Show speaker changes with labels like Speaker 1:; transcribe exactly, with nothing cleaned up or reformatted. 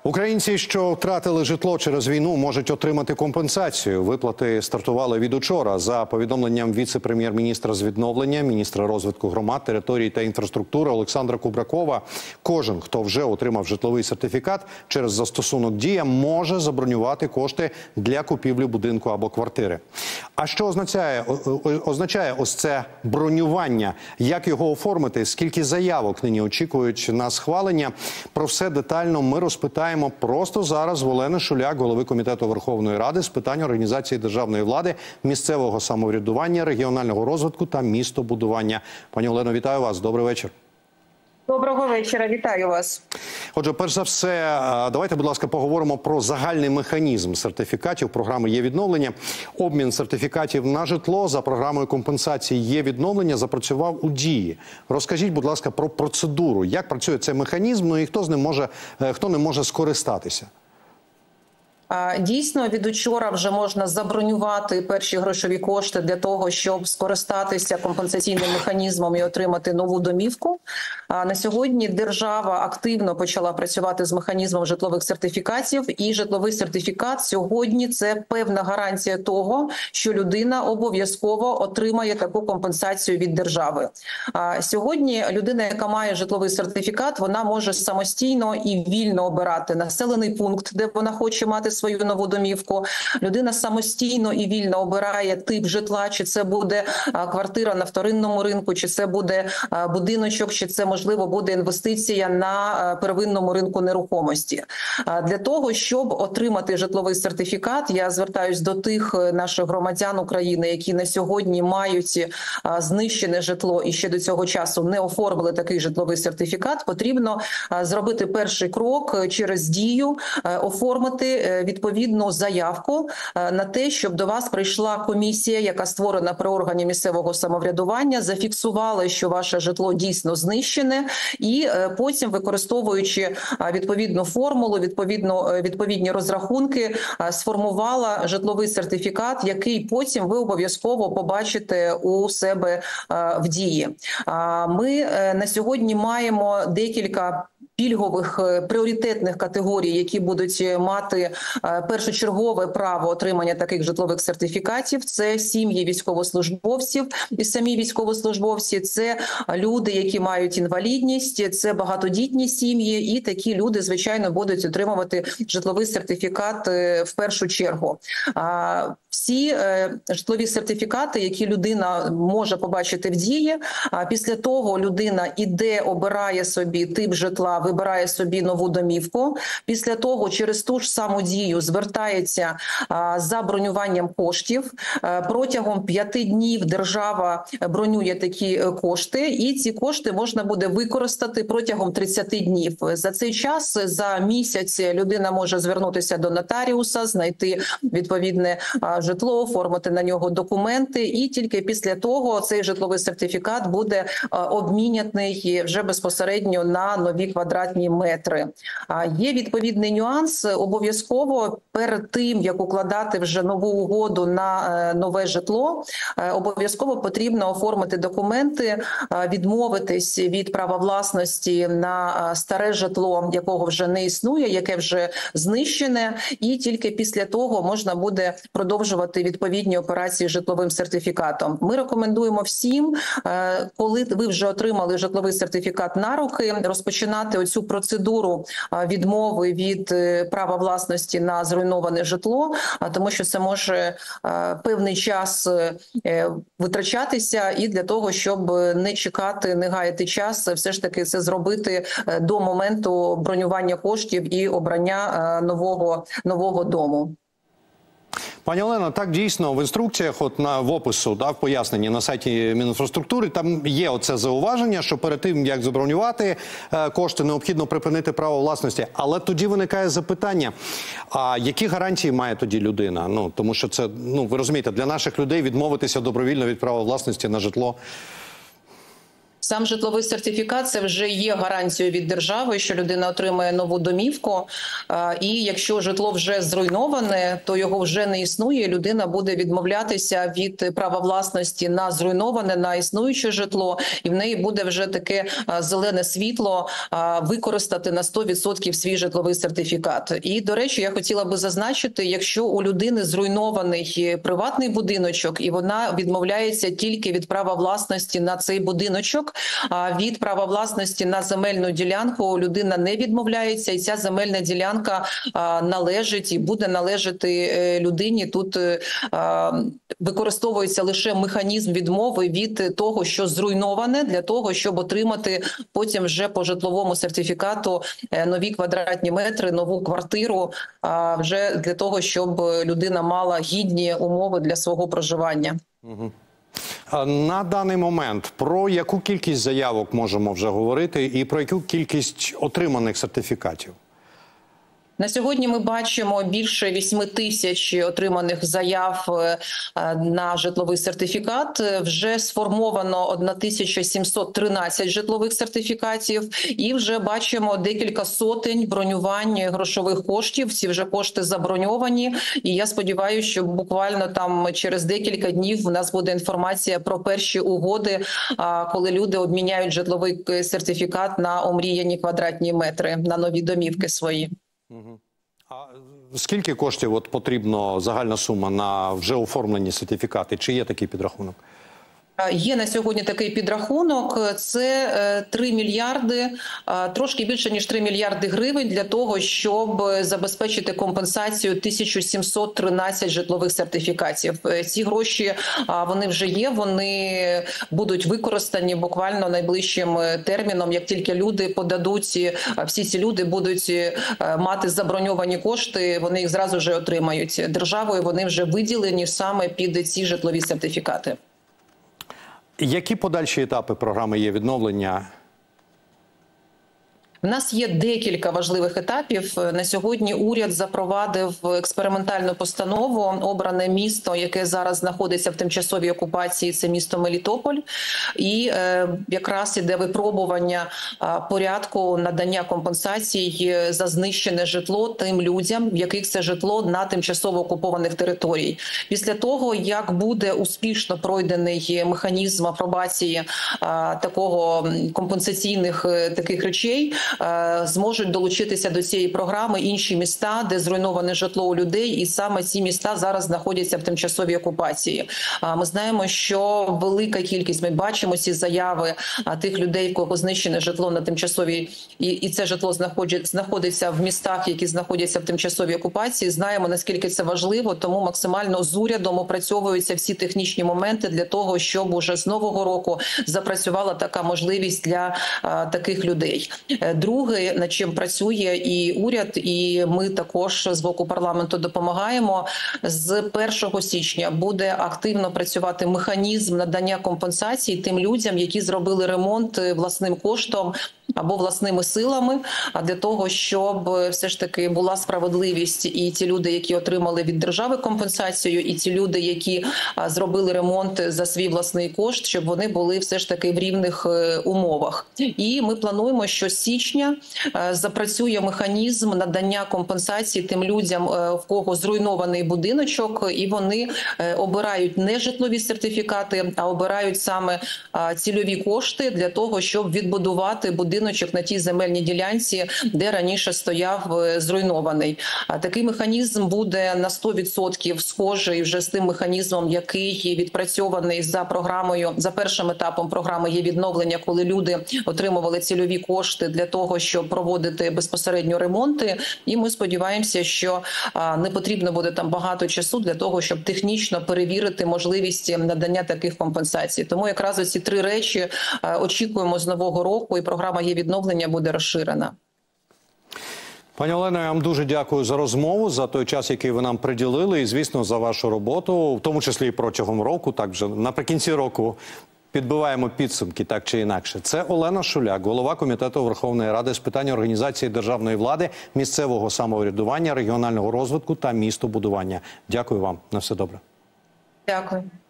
Speaker 1: Українці, що втратили житло через війну, можуть отримати компенсацію. Виплати стартували від учора. За повідомленням віце-прем'єр-міністра з відновлення, міністра розвитку громад, території та інфраструктури Олександра Кубракова, кожен, хто вже отримав житловий сертифікат через застосунок «Дія», може забронювати кошти для купівлі будинку або квартири. А що означає, означає ось це бронювання? Як його оформити? Скільки заявок нині очікують на схвалення? Про все детально ми розпитаємо просто зараз в Олени Шуляк, голови Комітету Верховної Ради з питань організації державної влади, місцевого самоврядування, регіонального розвитку та містобудування. Пані Олено, вітаю вас. Добрий вечір.
Speaker 2: Доброго вечора, вітаю вас.
Speaker 1: Отже, перш за все, давайте, будь ласка, поговоримо про загальний механізм сертифікатів програми «Є-відновлення». Обмін сертифікатів на житло за програмою компенсації «Є-відновлення» запрацював у дії. Розкажіть, будь ласка, про процедуру. Як працює цей механізм, ну і хто з ним може, хто ним може скористатися?
Speaker 2: Дійсно, від учора вже можна забронювати перші грошові кошти для того, щоб скористатися компенсаційним механізмом і отримати нову домівку. На сьогодні держава активно почала працювати з механізмом житлових сертифікатів, і житловий сертифікат сьогодні – це певна гарантія того, що людина обов'язково отримає таку компенсацію від держави. Сьогодні людина, яка має житловий сертифікат, вона може самостійно і вільно обирати населений пункт, де вона хоче мати свою нову домівку. Людина самостійно і вільно обирає тип житла, чи це буде квартира на вторинному ринку, чи це буде будиночок, чи це, можливо, буде інвестиція на первинному ринку нерухомості. Для того, щоб отримати житловий сертифікат, я звертаюсь до тих наших громадян України, які на сьогодні мають знищене житло і ще до цього часу не оформили такий житловий сертифікат, потрібно зробити перший крок через Дію, оформити відповідну заявку на те, щоб до вас прийшла комісія, яка створена при органі місцевого самоврядування, зафіксувала, що ваше житло дійсно знищене, і потім, використовуючи відповідну формулу, відповідну, відповідні розрахунки, сформувала житловий сертифікат, який потім ви обов'язково побачите у себе в Дії. Ми на сьогодні маємо декілька пільгових пріоритетних категорій, які будуть мати першочергове право отримання таких житлових сертифікатів. Це сім'ї військовослужбовців і самі військовослужбовці, це люди, які мають інвалідність, це багатодітні сім'ї, і такі люди, звичайно, будуть отримувати житловий сертифікат в першу чергу. Всі житлові сертифікати, які людина може побачити в Дії, після того людина іде, обирає собі тип житла, вибирає собі нову домівку. Після того через ту ж саму Дію звертається за бронюванням коштів. Протягом п'яти днів держава бронює такі кошти, і ці кошти можна буде використати протягом тридцяти днів. За цей час, за місяць, людина може звернутися до нотаріуса, знайти відповідне житло, оформити на нього документи, і тільки після того цей житловий сертифікат буде обмінятий вже безпосередньо на нові квадратні метри. Є відповідний нюанс. Обов'язково перед тим, як укладати вже нову угоду на нове житло, обов'язково потрібно оформити документи, відмовитись від права власності на старе житло, якого вже не існує, яке вже знищене, і тільки після того можна буде продовжувати відповідні операції з житловим сертифікатом. Ми рекомендуємо всім, коли ви вже отримали житловий сертифікат на руки, розпочинати оцю процедуру відмови від права власності на зруйноване житло, тому що це може певний час витрачатися, і для того, щоб не чекати, не гаяти час, все ж таки це зробити до моменту бронювання коштів і обрання нового, нового дому.
Speaker 1: Пані Олено, так дійсно в інструкціях, от на в опису, да, в поясненні на сайті Мінінфраструктури, там є оце зауваження, що перед тим, як забронювати е, кошти, необхідно припинити право власності. Але тоді виникає запитання, а які гарантії має тоді людина? Ну, тому що це, ну, ви розумієте, для наших людей відмовитися добровільно від права власності на житло.
Speaker 2: Сам житловий сертифікат – це вже є гарантією від держави, що людина отримає нову домівку. І якщо житло вже зруйноване, то його вже не існує. Людина буде відмовлятися від права власності на зруйноване, на існуюче житло. І в неї буде вже таке зелене світло використати на сто відсотків свій житловий сертифікат. І, до речі, я хотіла би зазначити, якщо у людини зруйнований приватний будиночок, і вона відмовляється тільки від права власності на цей будиночок, від права власності на земельну ділянку людина не відмовляється, і ця земельна ділянка належить і буде належати людині. Тут використовується лише механізм відмови від того, що зруйноване, для того, щоб отримати потім вже по житловому сертифікату нові квадратні метри, нову квартиру, вже для того, щоб людина мала гідні умови для свого проживання.
Speaker 1: Угу. На даний момент про яку кількість заявок можемо вже говорити і про яку кількість отриманих сертифікатів?
Speaker 2: На сьогодні ми бачимо більше вісьми тисяч отриманих заяв на житловий сертифікат. Вже сформовано тисяча сімсот тринадцять житлових сертифікатів. І вже бачимо декілька сотень бронювань грошових коштів. Ці вже кошти заброньовані. І я сподіваюся, що буквально там через декілька днів у нас буде інформація про перші угоди, коли люди обміняють житловий сертифікат на омріяні квадратні метри, на нові домівки свої.
Speaker 1: А скільки коштів от потрібно, загальна сума на вже оформлені сертифікати? Чи є такий підрахунок?
Speaker 2: Є на сьогодні такий підрахунок. Це три мільярди, трошки більше ніж три мільярди гривень для того, щоб забезпечити компенсацію тисячу сімсот тринадцять житлових сертифікатів. Ці гроші, вони вже є, вони будуть використані буквально найближчим терміном. Як тільки люди подадуть, всі ці люди будуть мати заброньовані кошти, вони їх зразу вже отримають. Державою вони вже виділені саме під ці житлові сертифікати.
Speaker 1: Які подальші етапи програми «Є відновлення»?
Speaker 2: У нас є декілька важливих етапів. На сьогодні уряд запровадив експериментальну постанову. Обране місто, яке зараз знаходиться в тимчасовій окупації, це місто Мелітополь. І е, якраз іде випробування е, порядку надання компенсацій за знищене житло тим людям, в яких це житло на тимчасово окупованих територій. Після того, як буде успішно пройдений механізм апробації е, такого компенсаційних е, таких речей, зможуть долучитися до цієї програми інші міста, де зруйноване житло у людей, і саме ці міста зараз знаходяться в тимчасовій окупації. Ми знаємо, що велика кількість, ми бачимо ці заяви тих людей, в кого знищене житло на тимчасовій, і, і це житло знаходиться в містах, які знаходяться в тимчасовій окупації. Знаємо, наскільки це важливо, тому максимально з урядом опрацьовуються всі технічні моменти для того, щоб уже з нового року запрацювала така можливість для а, таких людей. Друге, над чим працює і уряд, і ми також з боку парламенту допомагаємо, з першого січня буде активно працювати механізм надання компенсацій тим людям, які зробили ремонт власним коштом або власними силами, а для того, щоб все ж таки була справедливість, і ті люди, які отримали від держави компенсацію, і ті люди, які зробили ремонт за свій власний кошт, щоб вони були все ж таки в рівних умовах. І ми плануємо, що з січня запрацює механізм надання компенсації тим людям, в кого зруйнований будиночок, і вони обирають не житлові сертифікати, а обирають саме цільові кошти для того, щоб відбудувати будиночок на тій земельній ділянці, де раніше стояв зруйнований. Такий механізм буде на сто відсотків схожий вже з тим механізмом, який відпрацьований за програмою, за першим етапом програми «Є відновлення», коли люди отримували цільові кошти для того, щоб проводити безпосередньо ремонти. І ми сподіваємося, що не потрібно буде там багато часу для того, щоб технічно перевірити можливість надання таких компенсацій. Тому якраз оці три речі очікуємо з нового року, і програма «Є відновлення» буде розширена.
Speaker 1: Пані Олено, я вам дуже дякую за розмову, за той час, який ви нам приділили, і, звісно, за вашу роботу, в тому числі і протягом року, так вже наприкінці року підбиваємо підсумки, так чи інакше. Це Олена Шуляк, голова Комітету Верховної Ради з питань організації державної влади, місцевого самоврядування, регіонального розвитку та містобудування. Дякую вам. На все добре.
Speaker 2: Дякую.